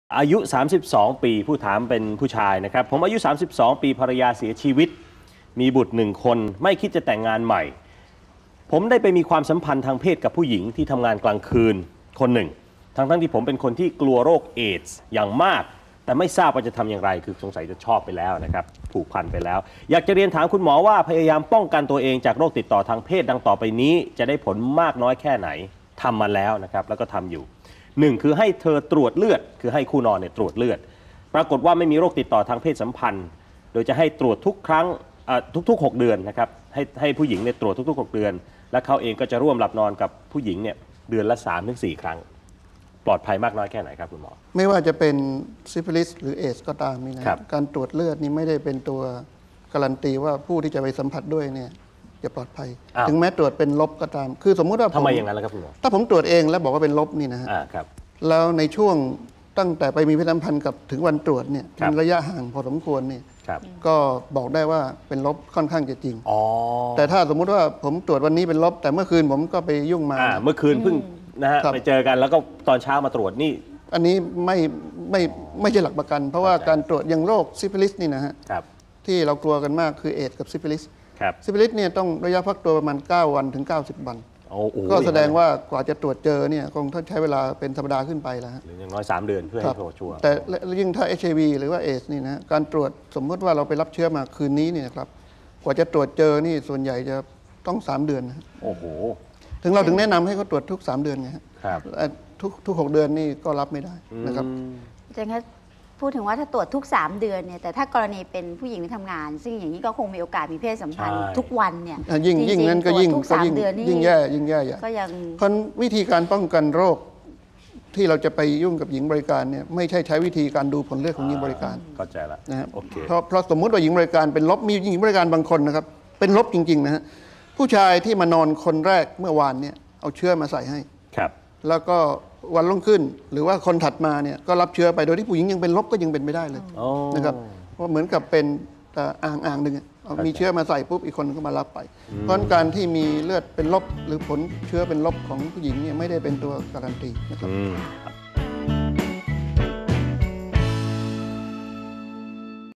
อายุ 32 ปีผู้ถามเป็นผู้ชายนะครับผมอายุ 32 ปีภรรยาเสียชีวิตมีบุตร1 คนไม่คิดจะแต่งงานใหม่ผมได้ไปมีความสัมพันธ์ทางเพศกับผู้หญิงที่ทำงานกลางคืนคนหนึ่งทั้งที่ผมเป็นคนที่กลัวโรคเอดส์อย่างมากแต่ไม่ทราบว่าจะทำอย่างไรคือสงสัยจะชอบไปแล้วนะครับผูกพันไปแล้วอยากจะเรียนถามคุณหมอว่าพยายามป้องกันตัวเองจากโรคติดต่อทางเพศดังต่อไปนี้จะได้ผลมากน้อยแค่ไหนทำมาแล้วนะครับแล้วก็ทำอยู่1คือให้เธอตรวจเลือดคือให้คู่นอนเนี่ยตรวจเลือดปรากฏว่าไม่มีโรคติดต่อทางเพศสัมพันธ์โดยจะให้ตรวจทุกครั้งทุกๆ6 เดือนนะครับให้ผู้หญิงเนี่ยตรวจทุกๆ6 เดือนและเขาเองก็จะร่วมหลับนอนกับผู้หญิงเนี่ยเดือนละ 3-4 ครั้งปลอดภัยมากน้อยแค่ไหนครับคุณหมอไม่ว่าจะเป็นซิฟิลิสหรือเอดส์ก็ตามนี่นะการตรวจเลือดนี่ไม่ได้เป็นตัวการันตีว่าผู้ที่จะไปสัมผัสด้วยเนี่ยจะปลอดภัยถึงแม้ตรวจเป็นลบก็ตามคือสมมุติว่าทำไมอย่างนั้นล่ะครับคุณหมอถ้าผมตรวจเองแล้วบอกว่าเป็นลบนี่นะฮะแล้วในช่วงตั้งแต่ไปมีเพศสัมพันธ์กับถึงวันตรวจเนี่ยมันระยะห่างพอสมควรเนี่ยก็บอกได้ว่าเป็นลบค่อนข้างจะจริงแต่ถ้าสมมุติว่าผมตรวจวันนี้เป็นลบแต่เมื่อคืนผมก็ไปยุ่งมาเมื่อคืนเพิ่งนะฮะไปเจอกันแล้วก็ตอนเช้ามาตรวจนี่อันนี้ไม่ใช่หลักประกันเพราะว่าการตรวจอย่างโรคซิฟิลิสนี่นะฮะที่เรากลัวกันมากคือเอดส์กับซิฟิลิสซิฟิลิสเนี่ยต้องระยะพักตัวประมาณ9 วันถึง90 วันก็แสดงว่ากว่าจะตรวจเจอเนี่ยคงต้องใช้เวลาเป็นสัปดาห์ขึ้นไปแล้วหรืออย่างน้อย3 เดือนเพื่อให้ชัวร์แต่ยิ่งถ้า HIV หรือว่าเอดส์นี่นะการตรวจสมมติว่าเราไปรับเชื้อมาคืนนี้เนี่ยครับกว่าจะตรวจเจอนี่ส่วนใหญ่จะต้อง3 เดือนนะโอ้โหถึงเราถึงแนะนำให้เขาตรวจทุก3 เดือนไงครับทุก6 เดือนนี่ก็รับไม่ได้นะครับอาจารย์ครับพูดถึงว่าถ้าตรวจทุก3 เดือนเนี่ยแต่ถ้ากรณีเป็นผู้หญิงที่ทำงานซึ่งอย่างนี้ก็คงมีโอกาสมีเพศสัมพันธ์ทุกวันเนี่ยยิ่งนั้นก็ทุก3 เดือนนี่ยิ่งแย่ก็ยังเพราะวิธีการป้องกันโรคที่เราจะไปยุ่งกับหญิงบริการเนี่ยไม่ใช่ใช้วิธีการดูผลเลือดของหญิงบริการเข้าใจแล้วนะครับเพราะสมมุติว่าหญิงบริการเป็นลบมีหญิงบริการบางคนนะครับเป็นลบจริงๆนะฮะผู้ชายที่มานอนคนแรกเมื่อวานเนี่ยเอาเชื้อมาใส่ให้ครับแล้วก็วันรุ่งขึ้นหรือว่าคนถัดมาเนี่ยก็รับเชื้อไปโดยที่ผู้หญิงยังเป็นลบก็ยังเป็นไม่ได้เลยนะครับเพราะเหมือนกับเป็นอ่างหนึ่งมีเชื้อมาใส่ปุ๊บอีกคนก็มารับไปเพราะการที่มีเลือดเป็นลบหรือผลเชื้อเป็นลบของผู้หญิงเนี่ยไม่ได้เป็นตัวการันตีนะครับ